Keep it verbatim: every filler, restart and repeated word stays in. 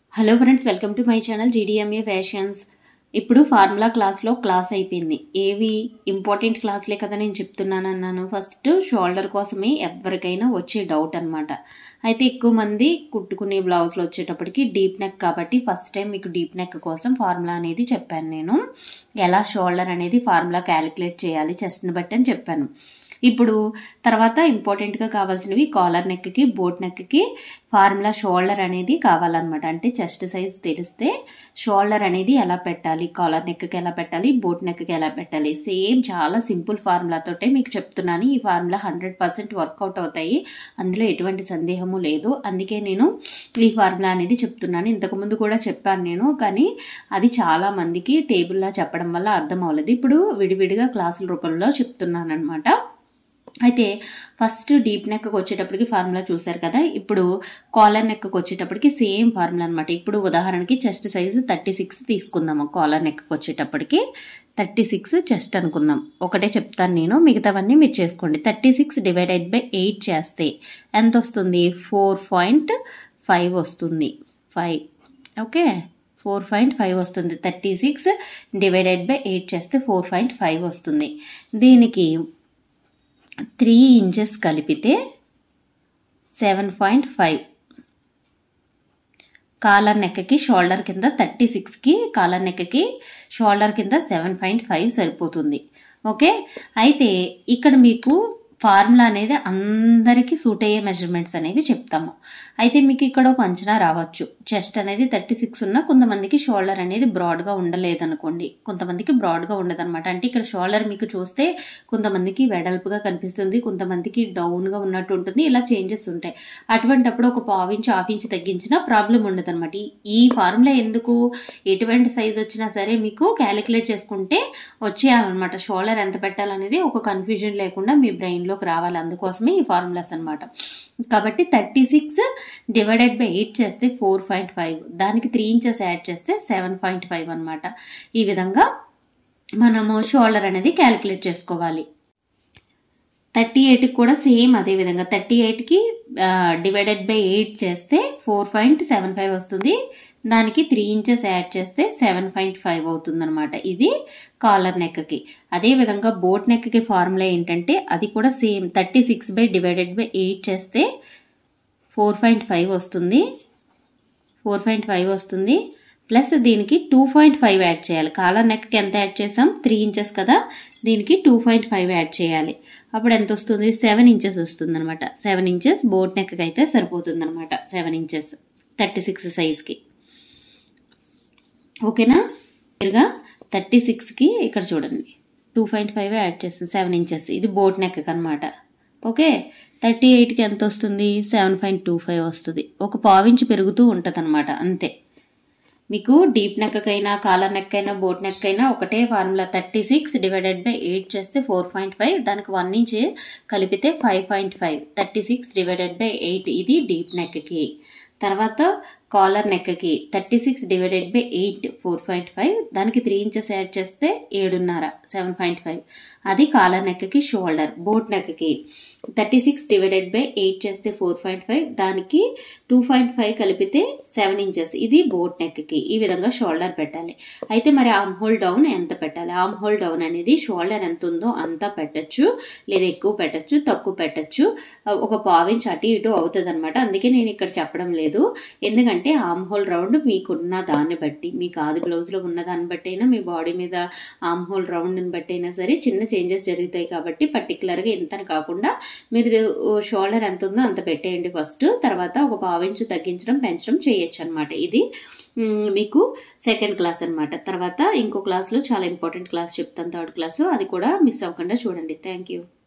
Hello friends, welcome to my channel GDMA fashions. ఇప్పుడు formula క్లాస్లో class అయిపోయింది. ఏవి ఇంపార్టెంట్ క్లాస్లే కదా నేను చెప్తున్నాను అన్నాను. ఫస్ట్ షోల్డర్ కోసమే ఎవరికైనా వచ్చే డౌట్ అనమాట. అయితే ఎక్కువ మంది కుట్టుకునే బ్లౌజ్లో వచ్చేటప్పటికి డీప్ నెక్ కాబట్టి ఫస్ట్ టైం మీకు డీప్ నెక్ కోసం ఫార్ములా అనేది చెప్పాను. నేను ఎలా షోల్డర్ అనేది ఫార్ములా క్యాలిక్యులేట్ చేయాలి చెస్ట్ని బట్టి అని చెప్పాను. ఇప్పుడు తర్వాత ఇంపార్టెంట్గా కావాల్సినవి కాలర్ నెక్కి, బోట్ నెక్కి ఫార్ములా షోల్డర్ అనేది కావాలన్నమాట. అంటే చెస్ట్ సైజ్ తెలిస్తే షోల్డర్ అనేది ఎలా పెట్టాలి, కాలర్ నెక్కి ఎలా పెట్టాలి, బోట్ నెక్కి ఎలా పెట్టాలి, సేమ్ చాలా సింపుల్ ఫార్ములాతోటే మీకు చెప్తున్నాను. ఈ ఫార్ములా హండ్రెడ్ పర్సెంట్ వర్కౌట్ అవుతాయి, అందులో ఎటువంటి సందేహము లేదు. అందుకే నేను ఈ ఫార్ములా అనేది చెప్తున్నాను. ఇంతకుముందు కూడా చెప్పాను నేను, కానీ అది చాలా మందికి టేబుల్లా చెప్పడం వల్ల అర్థం అవ్వలేదు. ఇప్పుడు విడివిడిగా క్లాసుల రూపంలో చెప్తున్నాను అనమాట. అయితే ఫస్ట్ డీప్ నెక్కి వచ్చేటప్పటికి ఫార్ములా చూసారు కదా. ఇప్పుడు కాలర్ నెక్కి వచ్చేటప్పటికి సేమ్ ఫార్ములా అనమాట. ఇప్పుడు ఉదాహరణకి చెస్ట్ సైజు థర్టీ సిక్స్ తీసుకుందాము. కాలర్ నెక్కి వచ్చేటప్పటికి థర్టీ సిక్స్ చెస్ట్ అనుకుందాం. ఒకటే చెప్తాను నేను, మిగతావన్నీ మీరు చేసుకోండి. Thirty six divided by eight చేస్తే ఎంత వస్తుంది? ఫోర్ పాయింట్ ఫైవ్ వస్తుంది. Five okay four point five వస్తుంది. Thirty six divided by eight చేస్తే ఫోర్ పాయింట్ ఫైవ్ వస్తుంది. దీనికి త్రీ ఇంచెస్ కలిపితే సెవెన్ పాయింట్ ఫైవ్. కాలర్ నెక్కి షోల్డర్ కింద థర్టీ సిక్స్కి కాలర్ నెక్కి షోల్డర్ కింద సెవెన్ పాయింట్ ఫైవ్ సరిపోతుంది. ఓకే, అయితే ఇక్కడ మీకు ఫార్ములా అనేది అందరికీ సూట్ అయ్యే మెజర్మెంట్స్ అనేవి చెప్తాము. అయితే మీకు ఇక్కడ ఒక అంచనా రావచ్చు. చెస్ట్ అనేది థర్టీ సిక్స్ ఉన్న కొంతమందికి షోల్డర్ అనేది బ్రాడ్గా ఉండలేదనుకోండి, కొంతమందికి బ్రాడ్గా ఉండదన్నమాట. అంటే ఇక్కడ షోల్డర్ మీకు చూస్తే కొంతమందికి వెడల్పుగా కనిపిస్తుంది, కొంతమందికి డౌన్గా ఉన్నట్టు ఉంటుంది, ఇలా చేంజెస్ ఉంటాయి. అటువంటప్పుడు ఒక పావు ఇంచ్ హాఫ్ ఇంచ్ తగ్గించినా ప్రాబ్లం ఉండదు అనమాట. ఈ ఫార్ములా ఎందుకు, ఎటువంటి సైజ్ వచ్చినా సరే మీకు క్యాలిక్యులేట్ చేసుకుంటే వచ్చేయాలన్నమాట. షోల్డర్ ఎంత పెట్టాలనేది ఒక కన్ఫ్యూజన్ లేకుండా మీ బ్రెయిన్లో రావాలి, అందుకోసమే ఈ ఫార్ములాస్ అనమాట. కాబట్టి thirty six divided by eight చేస్తే ఫోర్ పాయింట్ ఫైవ్, దానికి త్రీ ఇంచెస్ యాడ్ చేస్తే సెవెన్ పాయింట్ ఫైవ్ అనమాట. ఈ విధంగా మనము షోల్డర్ అనేది క్యాలిక్యులేట్ చేసుకోవాలి. థర్టీ ఎయిట్కి కూడా సేమ్ అదే విధంగా థర్టీ ఎయిట్కి డివైడెడ్ బై ఎయిట్ చేస్తే ఫోర్ పాయింట్ సెవెన్ ఫైవ్ వస్తుంది. దానికి త్రీ ఇంచెస్ యాడ్ చేస్తే సెవెన్ పాయింట్ ఫైవ్ అవుతుంది అనమాట. ఇది కాలర్ నెక్కి. అదేవిధంగా బోట్ నెక్కి ఫార్ములా ఏంటంటే అది కూడా same thirty six by divided by eight చేస్తే ఫోర్ పాయింట్ ఫైవ్ వస్తుంది. ఫోర్ పాయింట్ ఫైవ్ వస్తుంది ప్లస్ దీనికి టూ పాయింట్ ఫైవ్ యాడ్ చేయాలి. కాలర్ నెక్కి ఎంత యాడ్ చేసాం? త్రీ ఇంచెస్ కదా, దీనికి టూ పాయింట్ ఫైవ్ యాడ్ చేయాలి. అప్పుడు ఎంత వస్తుంది? సెవెన్ ఇంచెస్ వస్తుంది అనమాట. సెవెన్ ఇంచెస్ బోట్ నెక్కి అయితే సరిపోతుంది అనమాట. సెవెన్ ఇంచెస్ థర్టీ సిక్స్ సైజ్కి. ఓకేనా? క్లియర్గా థర్టీ సిక్స్కి ఇక్కడ చూడండి టూ పాయింట్ ఫైవ్ యాడ్ చేస్తుంది, సెవెన్ ఇంచెస్. ఇది బోట్ నెక్కి అనమాట. ఓకే, థర్టీ ఎయిట్కి ఎంత వస్తుంది? సెవెన్ పాయింట్ టూ ఫైవ్ వస్తుంది. ఒక పావించి పెరుగుతూ ఉంటుంది అనమాట, అంతే. మీకు డీప్ నెక్కైనా కాలర్ నెక్ అయినా బోట్ నెక్ అయినా ఒకటే formula. Thirty six divided by eight చేస్తే ఫోర్ పాయింట్ ఫైవ్, దానికి వన్ ఇంచ్ కలిపితే five point five. Thirty six divided by eight ఇది డీప్ నెక్కి. తర్వాత కాలర్ నెక్కి thirty six divided by eight four point five, దానికి త్రీ ఇంచెస్ యాడ్ చేస్తే ఏడున్నర, సెవెన్ పాయింట్ ఫైవ్. అది కాలర్ నెక్కి షోల్డర్. బోట్ నెక్కి thirty six divided by eight చేస్తే ఫోర్ పాయింట్ ఫైవ్, దానికి టూ పాయింట్ ఫైవ్ కలిపితే సెవెన్ ఇంచెస్. ఇది బోట్ నెక్కి. ఈ విధంగా షోల్డర్ పెట్టాలి. అయితే మరి ఆర్మ్ హోల్ డౌన్ ఎంత పెట్టాలి? ఆర్మ్ హోల్ డౌన్ అనేది షోల్డర్ ఎంత ఉందో అంతా పెట్టచ్చు, లేదా ఎక్కువ పెట్టచ్చు, తక్కువ పెట్టచ్చు. ఒక పావించ్ అటు ఇటు అవుతుంది అనమాట. అందుకే నేను ఇక్కడ చెప్పడం లేదు, ఎందుకంటే ఆర్మ్ హోల్ రౌండ్ మీకున్న దాన్ని బట్టి, మీకు ఆది బ్లౌజ్లో ఉన్న దాన్ని బట్టి అయినా, మీ బాడీ మీద ఆర్మ్ హోల్ రౌండ్ని బట్టి అయినా సరే చిన్న చేంజెస్ జరుగుతాయి. కాబట్టి పర్టికులర్గా ఇంతని కాకుండా మీరు షోల్డర్ ఎంత ఉందో అంత పెట్టేయండి ఫస్ట్. తర్వాత ఒక పావించు తగ్గించడం పెంచడం చేయొచ్చు అనమాట. ఇది మీకు సెకండ్ క్లాస్ అనమాట. తర్వాత ఇంకో క్లాస్లో చాలా ఇంపార్టెంట్ క్లాస్ చెప్తాను, థర్డ్ క్లాసు. అది కూడా మిస్ అవ్వకుండా చూడండి. Thank you.